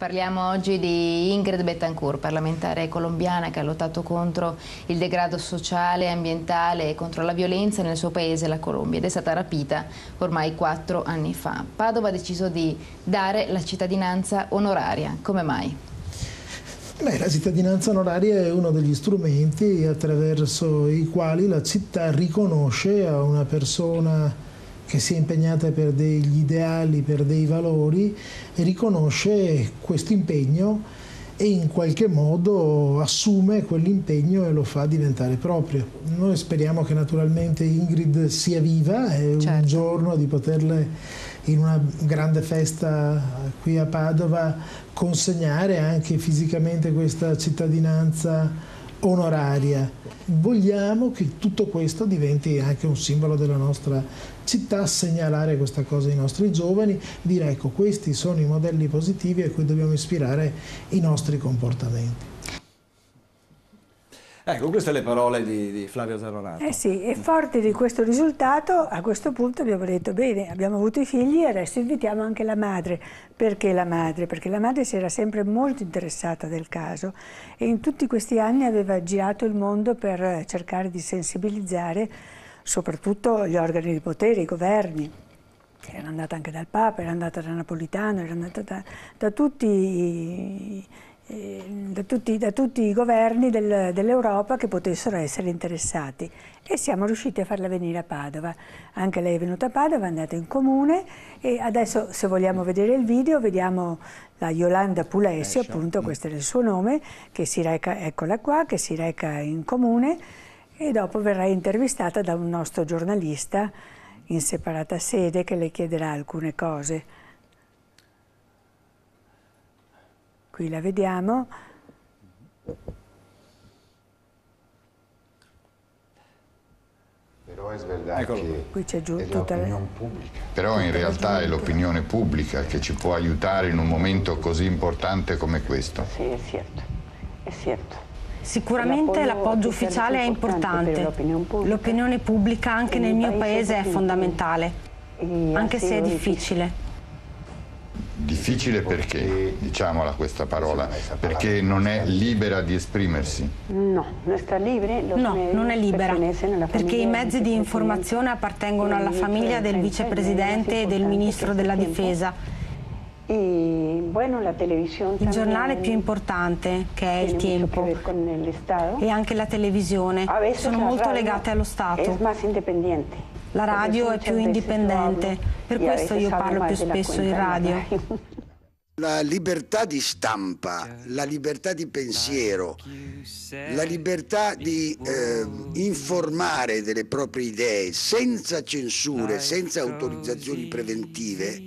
Parliamo oggi di Ingrid Betancourt, parlamentare colombiana che ha lottato contro il degrado sociale e ambientale e contro la violenza nel suo paese, la Colombia, ed è stata rapita ormai 4 anni fa. Padova ha deciso di dare la cittadinanza onoraria. Come mai? La cittadinanza onoraria è uno degli strumenti attraverso i quali la città riconosce a una persona che si è impegnata per degli ideali, per dei valori, e riconosce questo impegno e in qualche modo assume quell'impegno e lo fa diventare proprio. Noi speriamo che naturalmente Ingrid sia viva e certo, un giorno di poterle in una grande festa qui a Padova consegnare anche fisicamente questa cittadinanza onoraria. Vogliamo che tutto questo diventi anche un simbolo della nostra città, segnalare questa cosa ai nostri giovani, dire ecco, questi sono i modelli positivi a cui dobbiamo ispirare i nostri comportamenti. Ecco, queste le parole di Flavio Zanonato. Sì, e forti di questo risultato, a questo punto abbiamo detto, bene, abbiamo avuto i figli, adesso invitiamo anche la madre. Perché la madre? Perché la madre si era sempre molto interessata del caso e in tutti questi anni aveva girato il mondo per cercare di sensibilizzare soprattutto gli organi di potere, i governi. Era andata anche dal Papa, era andata da Napolitano, era andata da tutti i governi dell'Europa che potessero essere interessati, e siamo riusciti a farla venire a Padova. Anche lei è venuta a Padova, è andata in comune, e adesso, se vogliamo vedere il video, vediamo la Yolanda Pulesio, appunto, questo è il suo nome, che si reca, eccola qua, che si reca in comune, e dopo verrà intervistata da un nostro giornalista in separata sede che le chiederà alcune cose. Qui la vediamo. Però è verdad che qui c'è giù è tutta l'opinione pubblica. Però in realtà è l'opinione pubblica che ci può aiutare in un momento così importante come questo. Sì, è certo, è certo. Sicuramente l'appoggio ufficiale è importante, l'opinione pubblica anche nel mio paese è fondamentale, anche se è difficile. Difficile perché, diciamola questa parola, perché non è libera di esprimersi. No, non è libera, perché i mezzi di informazione appartengono alla famiglia del vicepresidente e del ministro della difesa. Il giornale più importante, che è Il Tiempo, e anche la televisione sono molto legate allo Stato. La radio è più indipendente, per questo io parlo più spesso in radio. La libertà di stampa, la libertà di pensiero, la libertà di informare delle proprie idee senza censure, senza autorizzazioni preventive,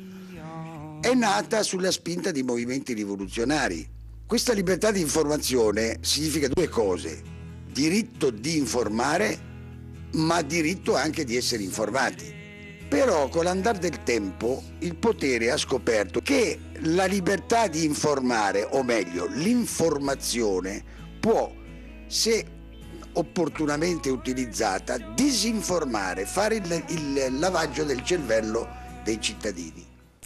è nata sulla spinta di movimenti rivoluzionari. Questa libertà di informazione significa due cose: diritto di informare, ma diritto anche di essere informati. Però con l'andare del tempo il potere ha scoperto che la libertà di informare, o meglio l'informazione, può, se opportunamente utilizzata, disinformare, fare il lavaggio del cervello dei cittadini.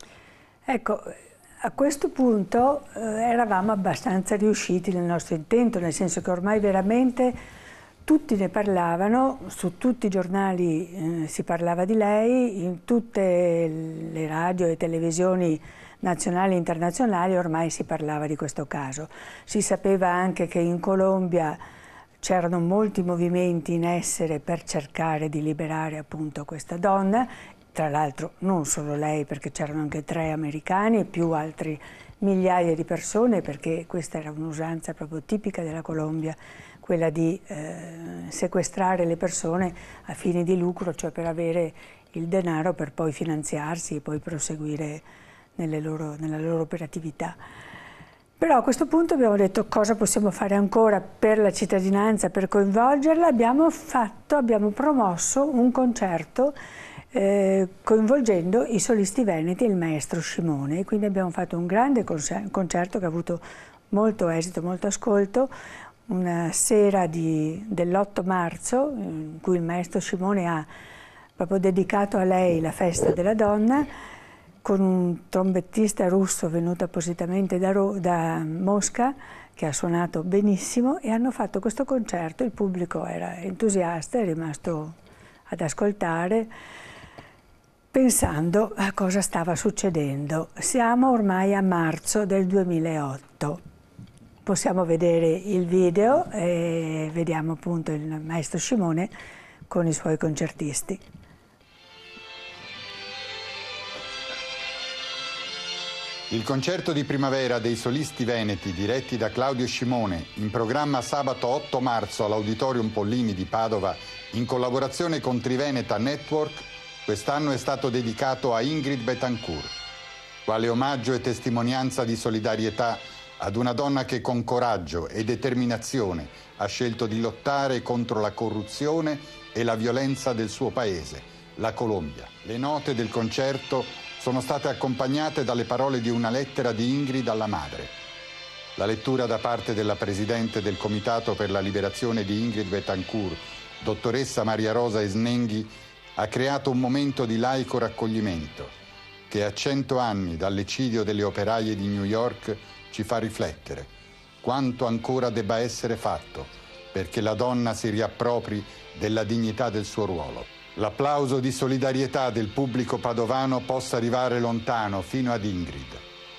Ecco, a questo punto eravamo abbastanza riusciti nel nostro intento, nel senso che ormai veramente tutti ne parlavano, su tutti i giornali si parlava di lei, in tutte le radio e televisioni nazionali e internazionali ormai si parlava di questo caso. Si sapeva anche che in Colombia c'erano molti movimenti in essere per cercare di liberare appunto questa donna. Tra l'altro non solo lei, perché c'erano anche 3 americani e più altri migliaia di persone, perché questa era un'usanza proprio tipica della Colombia, quella di sequestrare le persone a fini di lucro, cioè per avere il denaro per poi finanziarsi e poi proseguire nella loro operatività. Però a questo punto abbiamo detto cosa possiamo fare ancora per la cittadinanza, per coinvolgerla. Abbiamo promosso un concerto coinvolgendo i solisti veneti e il maestro Scimone, quindi abbiamo fatto un grande concerto che ha avuto molto esito, molto ascolto, una sera dell'8 marzo in cui il maestro Scimone ha proprio dedicato a lei la festa della donna, con un trombettista russo venuto appositamente da Mosca, che ha suonato benissimo, e hanno fatto questo concerto. Il pubblico era entusiasta, è rimasto ad ascoltare, pensando a cosa stava succedendo. Siamo ormai a marzo del 2008. Possiamo vedere il video e vediamo appunto il maestro Scimone con i suoi concertisti. Il concerto di primavera dei solisti veneti diretti da Claudio Scimone, in programma sabato 8 marzo all'Auditorium Pollini di Padova, in collaborazione con Triveneta Network, quest'anno è stato dedicato a Ingrid Betancourt, quale omaggio e testimonianza di solidarietà ad una donna che con coraggio e determinazione ha scelto di lottare contro la corruzione e la violenza del suo paese, la Colombia. Le note del concerto sono state accompagnate dalle parole di una lettera di Ingrid alla madre. La lettura da parte della presidente del Comitato per la Liberazione di Ingrid Betancourt, dottoressa Maria Rosa Snenghi, ha creato un momento di laico raccoglimento che a 100 anni dall'eccidio delle operaie di New York ci fa riflettere quanto ancora debba essere fatto perché la donna si riappropri della dignità del suo ruolo. L'applauso di solidarietà del pubblico padovano possa arrivare lontano fino ad Ingrid.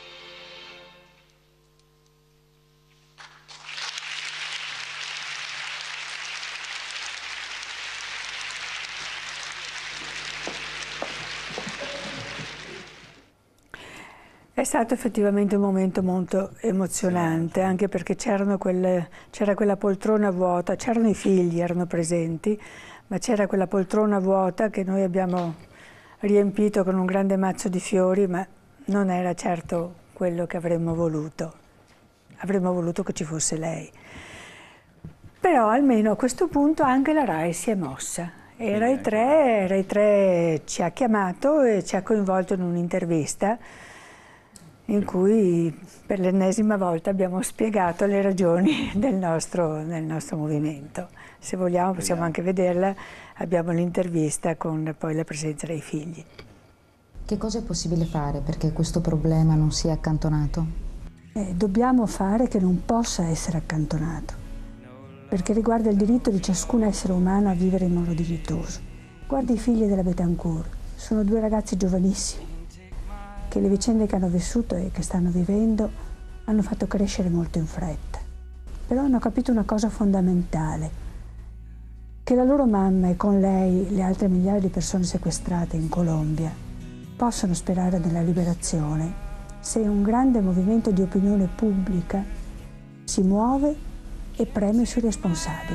È stato effettivamente un momento molto emozionante, anche perché c'era quella poltrona vuota, c'erano i figli, erano presenti, ma c'era quella poltrona vuota che noi abbiamo riempito con un grande mazzo di fiori, ma non era certo quello che avremmo voluto. Avremmo voluto che ci fosse lei. Però almeno a questo punto anche la RAI si è mossa. E Rai 3 ci ha chiamato e ci ha coinvolto in un'intervista in cui per l'ennesima volta abbiamo spiegato le ragioni del nostro movimento. Se vogliamo possiamo anche vederla, abbiamo l'intervista con poi la presenza dei figli. Che cosa è possibile fare perché questo problema non sia accantonato? Dobbiamo fare che non possa essere accantonato, perché riguarda il diritto di ciascun essere umano a vivere in modo dignitoso. Guarda i figli della Betancourt, sono due ragazzi giovanissimi, che le vicende che hanno vissuto e che stanno vivendo hanno fatto crescere molto in fretta. Però hanno capito una cosa fondamentale, che la loro mamma e con lei le altre migliaia di persone sequestrate in Colombia possono sperare nella liberazione se un grande movimento di opinione pubblica si muove e preme sui responsabili.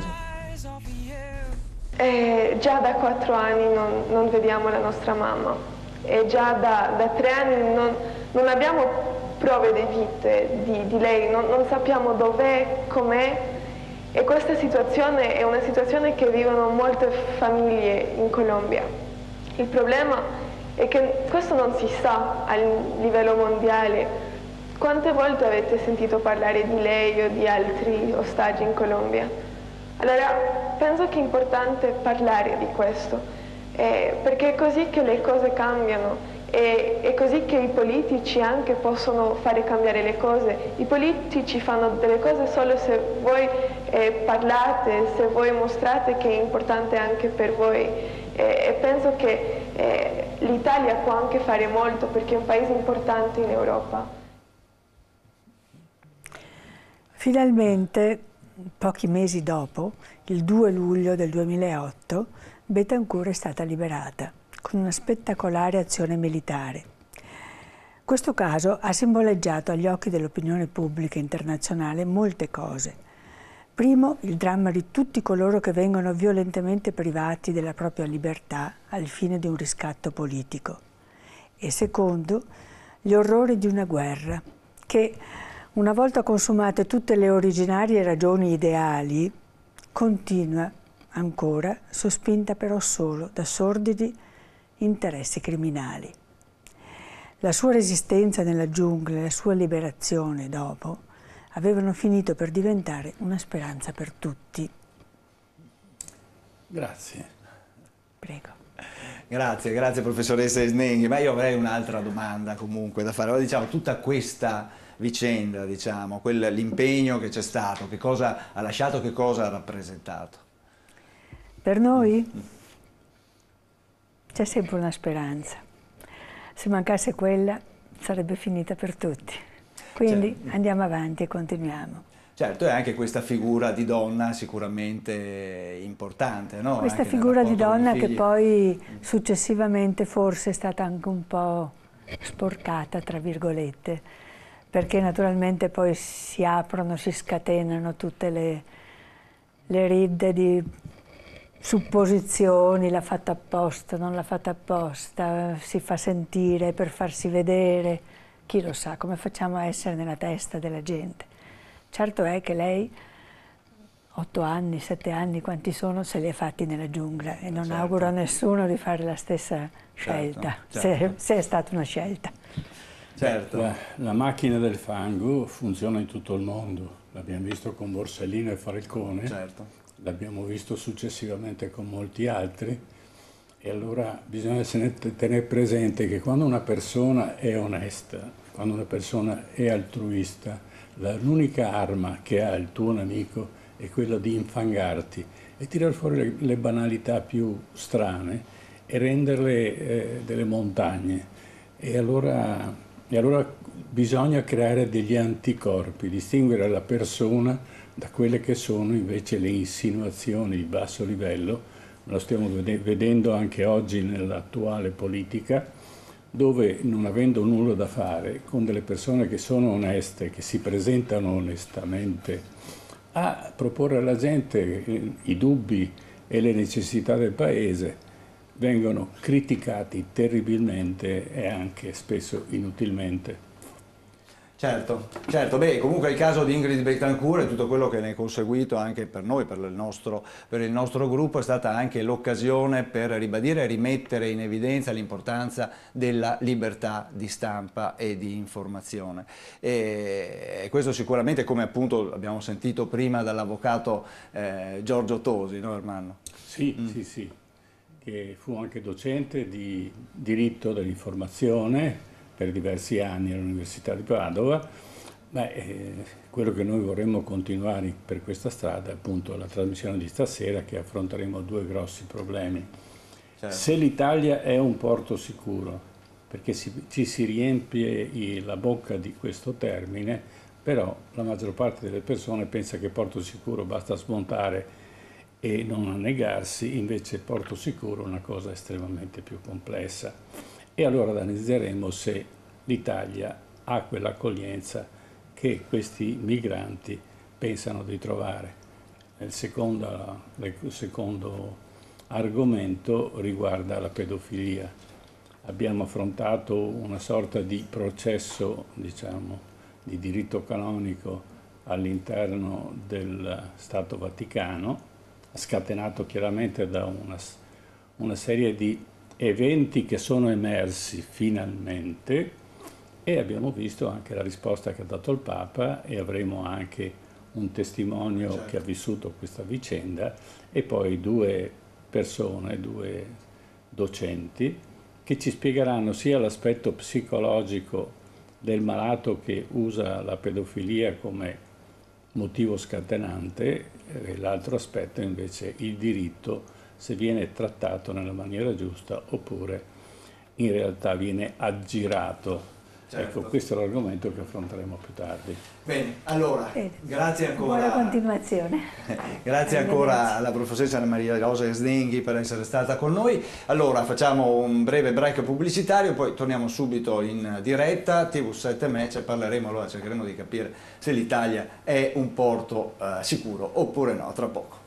Già da 4 anni non vediamo la nostra mamma. E già da 3 anni non abbiamo prove di vita di lei, non sappiamo dov'è, com'è, e questa situazione è una situazione che vivono molte famiglie in Colombia. Il problema è che questo non si sa a livello mondiale. Quante volte avete sentito parlare di lei o di altri ostaggi in Colombia? Allora penso che è importante parlare di questo. Perché è così che le cose cambiano, è così che i politici anche possono fare cambiare le cose. I politici fanno delle cose solo se voi parlate, se voi mostrate che è importante anche per voi. E penso che l'Italia può anche fare molto perché è un paese importante in Europa. Finalmente, pochi mesi dopo, il 2 luglio del 2008, Betancourt è stata liberata con una spettacolare azione militare. Questo caso ha simboleggiato agli occhi dell'opinione pubblica internazionale molte cose. Primo, il dramma di tutti coloro che vengono violentemente privati della propria libertà al fine di un riscatto politico. E secondo, gli orrori di una guerra che, una volta consumate tutte le originarie ragioni ideali, continua ancora, sospinta però solo da sordidi interessi criminali. La sua resistenza nella giungla e la sua liberazione dopo avevano finito per diventare una speranza per tutti. Grazie. Prego. Grazie, grazie professoressa Snenghi, ma io avrei un'altra domanda comunque da fare. Allora, diciamo, tutta questa vicenda, diciamo, l'impegno che c'è stato, che cosa ha lasciato, che cosa ha rappresentato? Per noi c'è sempre una speranza. Se mancasse quella sarebbe finita per tutti. Quindi certo, andiamo avanti e continuiamo. Certo, e anche questa figura di donna sicuramente importante, no? Questa anche figura di donna che poi successivamente forse è stata anche un po' sporcata, tra virgolette, perché naturalmente poi si aprono, si scatenano tutte le ridde di supposizioni, l'ha fatta apposta, non l'ha fatta apposta, si fa sentire per farsi vedere, chi lo sa, come facciamo a essere nella testa della gente. Certo è che lei 8 anni, 7 anni, quanti sono, se li ha fatti nella giungla e non certo, auguro a nessuno di fare la stessa scelta, certo. Se è stata una scelta. Certo. La macchina del fango funziona in tutto il mondo, l'abbiamo visto con Borsellino e Falcone, certo, l'abbiamo visto successivamente con molti altri, e allora bisogna tenere presente che quando una persona è onesta, quando una persona è altruista, l'unica arma che ha il tuo nemico è quella di infangarti e tirare fuori le banalità più strane e renderle delle montagne. E allora bisogna creare degli anticorpi, distinguere la persona da quelle che sono invece le insinuazioni di basso livello. Lo stiamo vedendo anche oggi nell'attuale politica, dove non avendo nulla da fare, con delle persone che sono oneste, che si presentano onestamente, a proporre alla gente i dubbi e le necessità del Paese, vengono criticati terribilmente e anche spesso inutilmente. Certo, certo. Beh, comunque il caso di Ingrid Betancourt e tutto quello che ne è conseguito anche per noi, per il nostro gruppo, è stata anche l'occasione per ribadire e rimettere in evidenza l'importanza della libertà di stampa e di informazione. E questo sicuramente, come appunto abbiamo sentito prima dall'avvocato Giorgio Tosi, no Ermanno? Sì, sì, che fu anche docente di diritto dell'informazione per diversi anni all'Università di Padova. Quello che noi vorremmo continuare per questa strada è appunto la trasmissione di stasera, che affronteremo 2 grossi problemi. Certo. Se l'Italia è un porto sicuro, perché ci si riempie la bocca di questo termine, però la maggior parte delle persone pensa che porto sicuro basta smontare e non annegarsi, invece porto sicuro è una cosa estremamente più complessa. E allora analizzeremo se l'Italia ha quell'accoglienza che questi migranti pensano di trovare. Il secondo argomento riguarda la pedofilia. Abbiamo affrontato una sorta di processo, diciamo, di diritto canonico all'interno del Stato Vaticano, scatenato chiaramente da una serie di eventi che sono emersi finalmente, e abbiamo visto anche la risposta che ha dato il Papa, e avremo anche un testimonio, certo, che ha vissuto questa vicenda, e poi 2 persone, 2 docenti, che ci spiegheranno sia l'aspetto psicologico del malato che usa la pedofilia come motivo scatenante, e l'altro aspetto invece il diritto, se viene trattato nella maniera giusta oppure in realtà viene aggirato. Certo. Ecco, questo è l'argomento che affronteremo più tardi. Bene, allora, grazie ancora. Buona continuazione. Grazie ancora alla professoressa Anna Maria Rosa Snenghi per essere stata con noi. Allora, facciamo un breve break pubblicitario, poi torniamo subito in diretta, TV7 Match, e parleremo, allora cercheremo di capire se l'Italia è un porto sicuro oppure no, tra poco.